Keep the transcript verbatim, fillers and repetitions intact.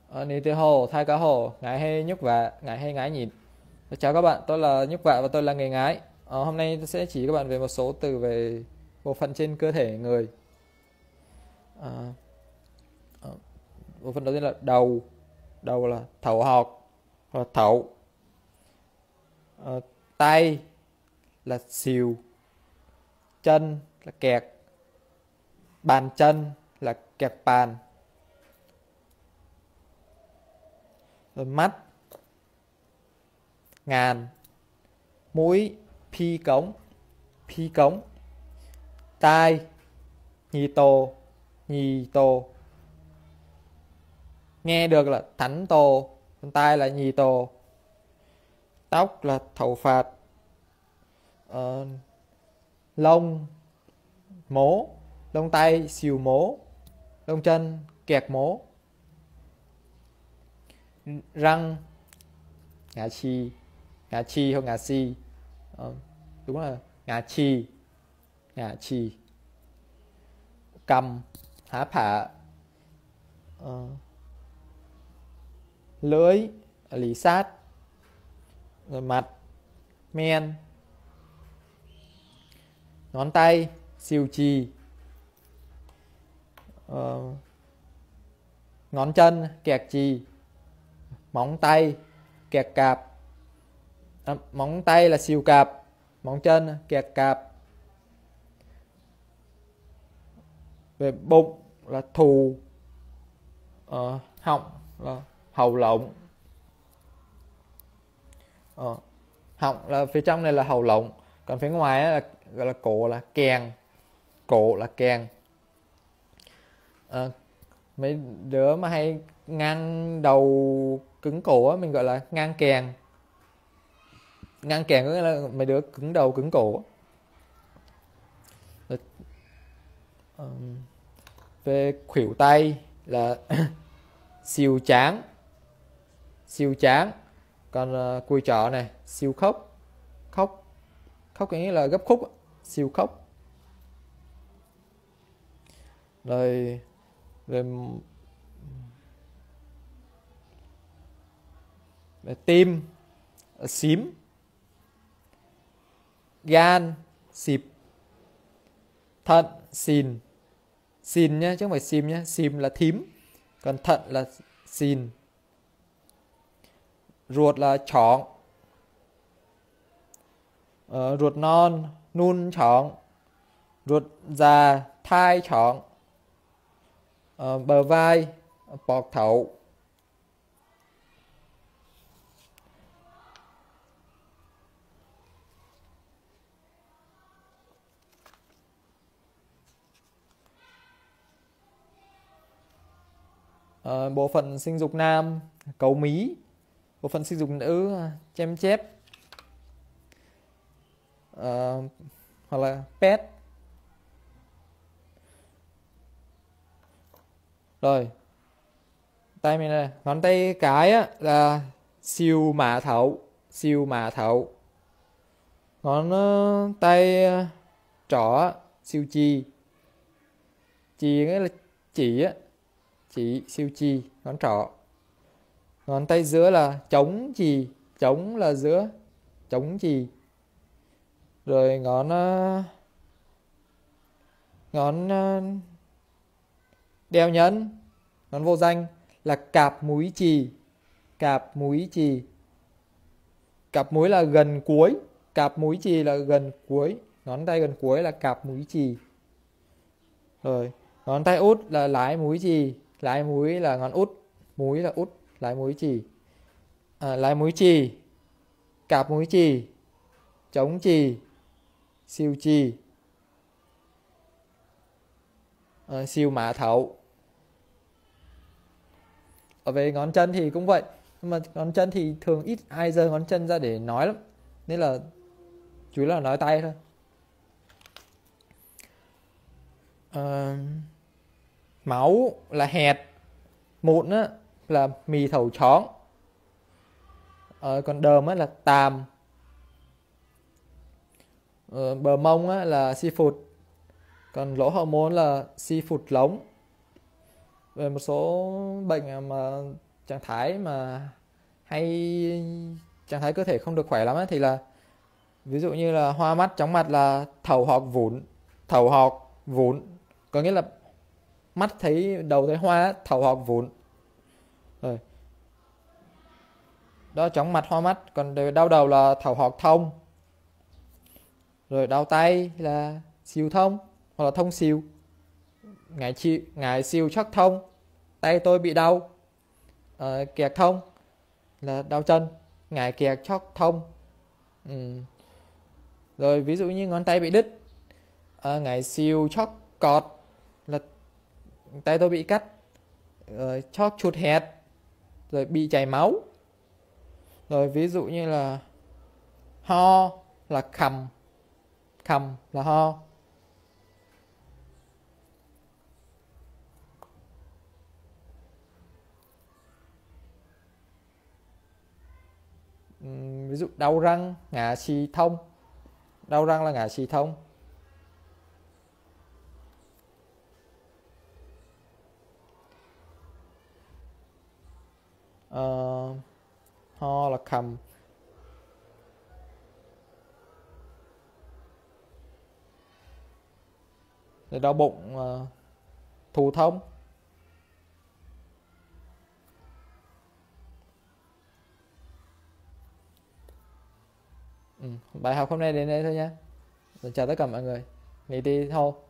Ờ, Nì tê hồ, thai cá hồ, ngái hay nhúc vạ, ngái hay ngái nhịn. Chào các bạn, tôi là nhúc vạ và tôi là người ngái. Ờ, hôm nay tôi sẽ chỉ các bạn về một số từ về bộ phận trên cơ thể người. Ờ, ờ, Bộ phận đầu tiên là đầu. Đầu là thẩu họng, hoặc là thẩu. Ờ, Tay là xìu, chân là kẹt, bàn chân là kẹt bàn. Rồi mắt ngàn, mũi phi cống, phi cống, tai nhì tô, nhì tô, nghe được là thánh tô, còn tai là nhì tô, tóc là thầu phạt, ờ, lông mố, lông tay xìu mố, lông chân kẹt mố, răng ngà chi, ngà chi hoặc ngà si, ờ, đúng là ngà chi, ngà chi, cầm há phả, ờ, lưỡi lý sát, rồi mặt men, ngón tay siêu chi, ờ, ngón chân kẹt chi, móng tay kẹt cạp, à, móng tay là siêu cạp, móng chân kẹt cạp. Về bụng là thù, ờ, họng là hầu lộng, ờ, họng là phía trong này là hầu lộng, còn phía ngoài là gọi là cổ là kèn, cổ là kèn. Ờ, Mấy đứa mà hay ngang đầu cứng cổ á, mình gọi là ngang kèn. Ngang kèn có nghĩa là mấy đứa cứng đầu cứng cổ. Rồi, um, về khuỷu tay là siêu tráng, siêu tráng. Còn uh, cùi chỏ này siêu khốc, khốc, khốc có nghĩa là gấp khúc, siêu khốc. Rồi, rồi, rồi tim xím, gan xịp, thận xìn, xìn nhá chứ không phải xìm nhá, xìm là thím, còn thận là xìn. Ruột là chỏng, ờ, ruột non nun chỏng, ruột già thai chỏng, ờ, bờ vai bọt thẩu. Ờ, Bộ phận sinh dục nam cấu mí, bộ phận sinh dục nữ chém chép, ờ, hoặc là pet. Rồi, tay mình này, ngón tay cái á, là siêu mã thấu, siêu mã thấu. Ngón uh, tay uh, trỏ siêu chi, chi nghĩa là chỉ á, chỉ siêu chi, ngón trỏ. Ngón tay giữa là chống chì, chống là giữa, chống chì. Rồi ngón uh, ngón uh, đeo nhẫn, ngón vô danh là cạp múi chì, cạp múi chì. Cạp múi là gần cuối, cạp múi chì là gần cuối, ngón tay gần cuối là cạp múi chì. Rồi, ngón tay út là lái múi chì, lái múi là ngón út, múi là út, lái múi chì. À, lái múi chì, cạp múi chì, chống chì, siêu chì, à, siêu mã thấu. Ở về ngón chân thì cũng vậy, nhưng mà ngón chân thì thường ít ai giơ ngón chân ra để nói lắm, nên là chủ yếu là nói tay thôi. À, máu là hẹt, mụn á, là mì thầu chóng, à, còn đờm á, là tàm, à, bờ mông á, là si phụt, còn lỗ hậu môn là si phụt lống. Về một số bệnh mà trạng thái mà hay trạng thái cơ thể không được khỏe lắm ấy, thì là ví dụ như là hoa mắt, chóng mặt là thầu họt vún, thầu họt vún, có nghĩa là mắt thấy đầu thấy hoa, thầu họt vún. Rồi. Đó, chóng mặt hoa mắt. Còn đau đầu là thầu họt thông. Rồi đau tay là xìu thông hoặc là thông xìu. Ngải chi ngải xìu chắc thông, tay tôi bị đau. Ờ, kẹt thông là đau chân, ngải kẹt chóc thông. Ừ. Rồi ví dụ như ngón tay bị đứt, à, ngải xìu chóc cọt là tay tôi bị cắt. Rồi chóc chuột hẹt, rồi bị chảy máu. Rồi ví dụ như là ho là khằm, khằm là ho. Ví dụ đau răng, ngả xì thông. Đau răng là ngả xì thông. Ờ, ho là khằm. Rồi đau bụng, uh, thù thông. Ừ, bài học hôm nay đến đây thôi nhé. Chào tất cả mọi người. Nghỉ đi thôi.